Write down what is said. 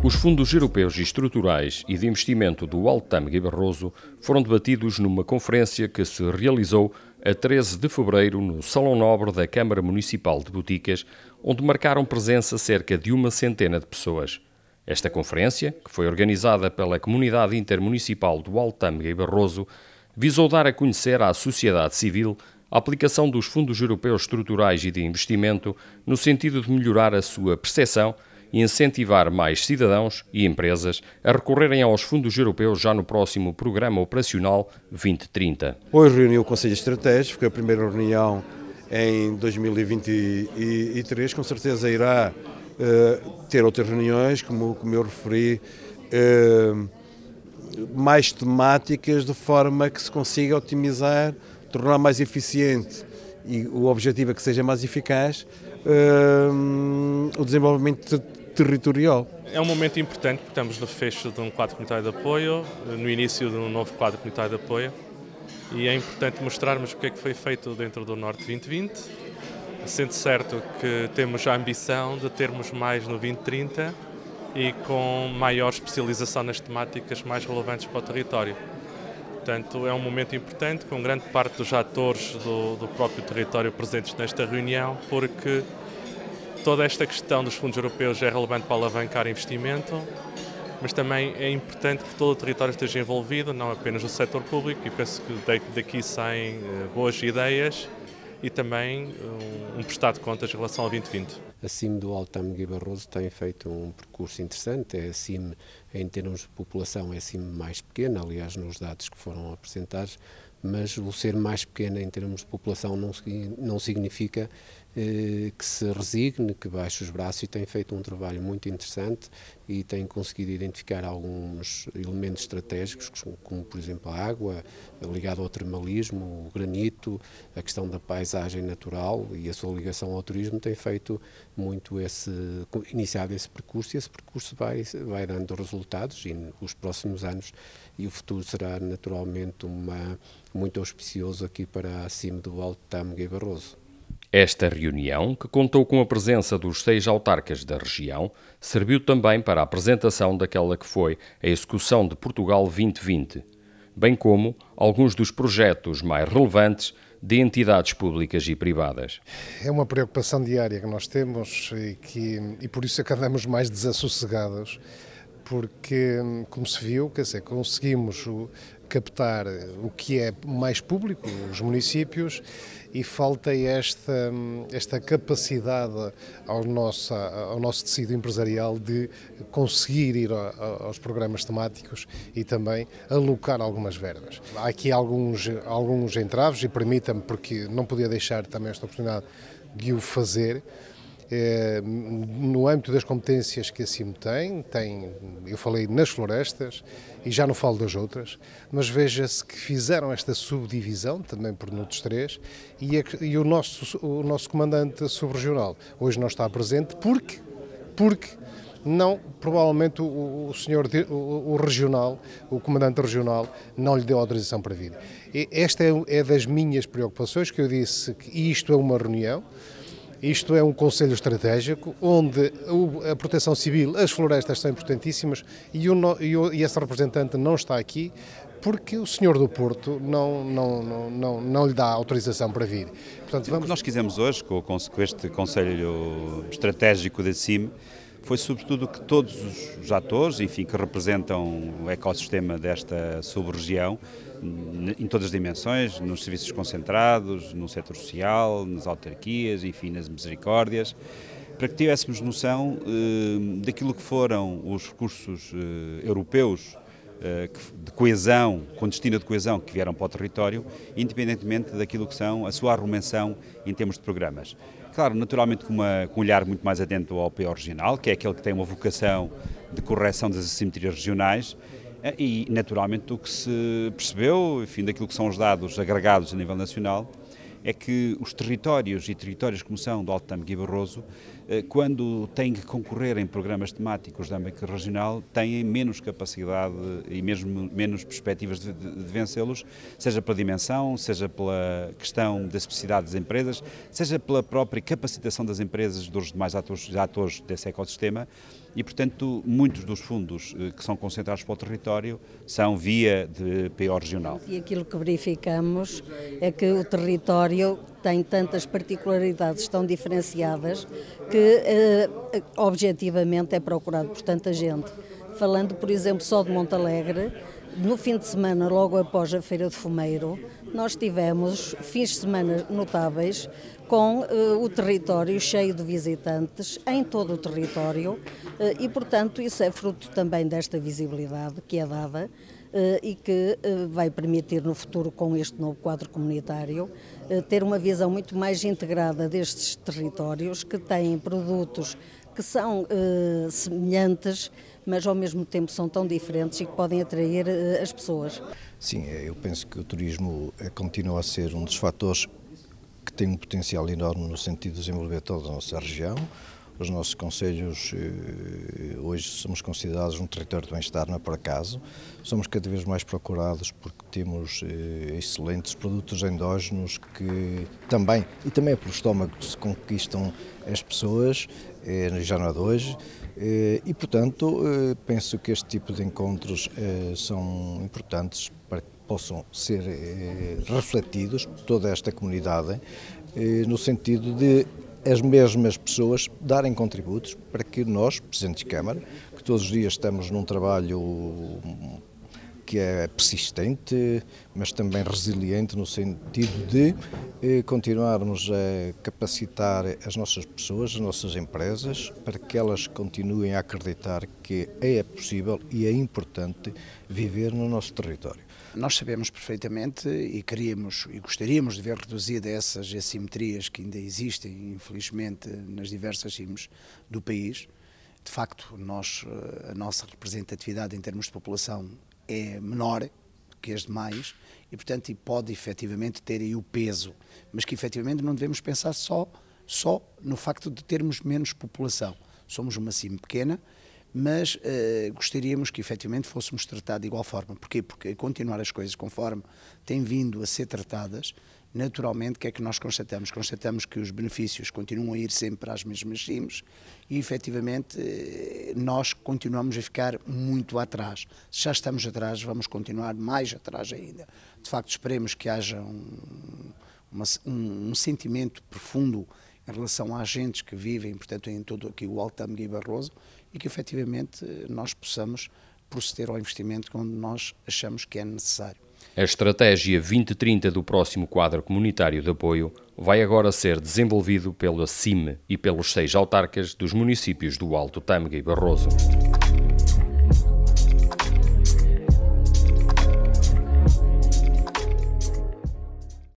Os fundos europeus e estruturais e de investimento do Alto Tâmega e Barroso foram debatidos numa conferência que se realizou a 13 de fevereiro no Salão Nobre da Câmara Municipal de Boticas, onde marcaram presença cerca de 100 de pessoas. Esta conferência, que foi organizada pela Comunidade Intermunicipal do Alto Tâmega e Barroso, visou dar a conhecer à sociedade civil a aplicação dos fundos europeus estruturais e de investimento no sentido de melhorar a sua percepção e incentivar mais cidadãos e empresas a recorrerem aos fundos europeus já no próximo Programa Operacional 2030. Hoje reuniu o Conselho Estratégico, foi a primeira reunião em 2023, com certeza irá ter outras reuniões, como eu referi, mais temáticas, de forma que se consiga otimizar, tornar mais eficiente e o objetivo é que seja mais eficaz o desenvolvimento territorial. É um momento importante porque estamos no fecho de um quadro comunitário de apoio, no início de um novo quadro comunitário de apoio, e é importante mostrarmos o que é que foi feito dentro do Norte 2020, sendo certo que temos a ambição de termos mais no 2030 e com maior especialização nas temáticas mais relevantes para o território. Portanto, é um momento importante com grande parte dos atores do próprio território presentes nesta reunião, porque toda esta questão dos fundos europeus é relevante para alavancar investimento, mas também é importante que todo o território esteja envolvido, não apenas o setor público, e penso que daqui saem boas ideias e também um prestado de contas em relação ao 2020. A CIM do Alto Tâmega e Barroso tem feito um percurso interessante. É a CIM, em termos de população, é a CIM mais pequena, aliás, nos dados que foram apresentados, mas o ser mais pequena em termos de população não significa que se resigne, que baixe os braços, e tem feito um trabalho muito interessante e tem conseguido identificar alguns elementos estratégicos, como por exemplo a água, ligada ao termalismo, o granito, a questão da paisagem natural e a sua ligação ao turismo. Tem feito muito iniciado esse percurso, e esse percurso vai dando resultados, e nos próximos anos, e o futuro será naturalmente muito auspicioso aqui para a CIM do Alto Tâmega e Barroso. Esta reunião, que contou com a presença dos 6 autarcas da região, serviu também para a apresentação daquela que foi a execução de Portugal 2020, bem como alguns dos projetos mais relevantes de entidades públicas e privadas. É uma preocupação diária que nós temos e por isso é que andamos mais desassossegados, porque, como se viu, conseguimos captar o que é mais público, os municípios, e falta esta capacidade ao nosso tecido empresarial de conseguir ir aos programas temáticos e também alocar algumas verbas. Há aqui alguns entraves, e permita-me, porque não podia deixar também esta oportunidade de o fazer. No âmbito das competências que a CIM tem, eu falei nas florestas e já não falo das outras, mas veja-se que fizeram esta subdivisão também por NUTS 3 e o nosso comandante subregional hoje não está presente porque não, provavelmente o regional, o comandante regional, não lhe deu autorização para vir. Esta é das minhas preocupações, que eu disse que isto é uma reunião. Isto é um conselho estratégico onde a proteção civil, as florestas são importantíssimas, e esse representante não está aqui porque o senhor do Porto não lhe dá autorização para vir. Portanto, o que nós quisemos hoje, com este conselho estratégico da CIM, foi sobretudo que todos os atores, enfim, que representam o ecossistema desta sub-região, em todas as dimensões, nos serviços concentrados, no setor social, nas autarquias, enfim, nas misericórdias, para que tivéssemos noção daquilo que foram os recursos europeus de coesão, com destino de coesão, que vieram para o território, independentemente daquilo que são a sua arrumação em termos de programas. Claro, naturalmente com um olhar muito mais atento ao PO regional, que é aquele que tem uma vocação de correção das assimetrias regionais, e naturalmente do que se percebeu, enfim, daquilo que são os dados agregados a nível nacional, é que os territórios e territórios como são do Alto Tâmega e Barroso, quando têm que concorrer em programas temáticos de âmbito regional, têm menos capacidade e mesmo menos perspectivas de vencê-los, seja pela dimensão, seja pela questão da especificidade das empresas, seja pela própria capacitação das empresas, dos demais atores desse ecossistema. E, portanto, muitos dos fundos que são concentrados para o território são via de PO regional. E aquilo que verificamos é que o território tem tantas particularidades tão diferenciadas que objetivamente é procurado por tanta gente. Falando, por exemplo, só de Montalegre, no fim de semana, logo após a Feira de Fumeiro, nós tivemos fins de semana notáveis com o território cheio de visitantes em todo o território e, portanto, isso é fruto também desta visibilidade que é dada e que vai permitir no futuro, com este novo quadro comunitário, ter uma visão muito mais integrada destes territórios que têm produtos que são semelhantes, mas ao mesmo tempo são tão diferentes e que podem atrair as pessoas. Sim, eu penso que o turismo continua a ser um dos fatores que tem um potencial enorme no sentido de desenvolver toda a nossa região. Os nossos concelhos hoje somos considerados um território de bem-estar, não é por acaso. Somos cada vez mais procurados porque temos excelentes produtos endógenos que também, e também é pelo estômago que se conquistam as pessoas, já não é de hoje. E, portanto, penso que este tipo de encontros são importantes para que possam ser refletidos por toda esta comunidade, no sentido de as mesmas pessoas darem contributos para que nós, Presidentes de Câmara, que todos os dias estamos num trabalho que é persistente, mas também resiliente no sentido de continuarmos a capacitar as nossas pessoas, as nossas empresas, para que elas continuem a acreditar que é possível e é importante viver no nosso território. Nós sabemos perfeitamente e queríamos e gostaríamos de ver reduzidas essas assimetrias que ainda existem, infelizmente, nas diversas CIMs do país. De facto, a nossa representatividade em termos de população é menor que as demais e, portanto, pode efetivamente ter aí o peso, mas que efetivamente não devemos pensar só no facto de termos menos população. Somos uma CIM pequena, mas gostaríamos que efetivamente fôssemos tratados de igual forma. Porquê? Porque continuar as coisas conforme têm vindo a ser tratadas, naturalmente, o que é que nós constatamos? Constatamos que os benefícios continuam a ir sempre às mesmas CIMs e, efetivamente, nós continuamos a ficar muito atrás. Se já estamos atrás, vamos continuar mais atrás ainda. De facto, esperemos que haja um sentimento profundo em relação a agentes que vivem, portanto, em todo aqui o Alto Tâmega e Barroso, e que efetivamente nós possamos proceder ao investimento quando nós achamos que é necessário. A estratégia 2030 do próximo quadro comunitário de apoio vai agora ser desenvolvido pela CIM e pelos 6 autarcas dos municípios do Alto Tâmega e Barroso.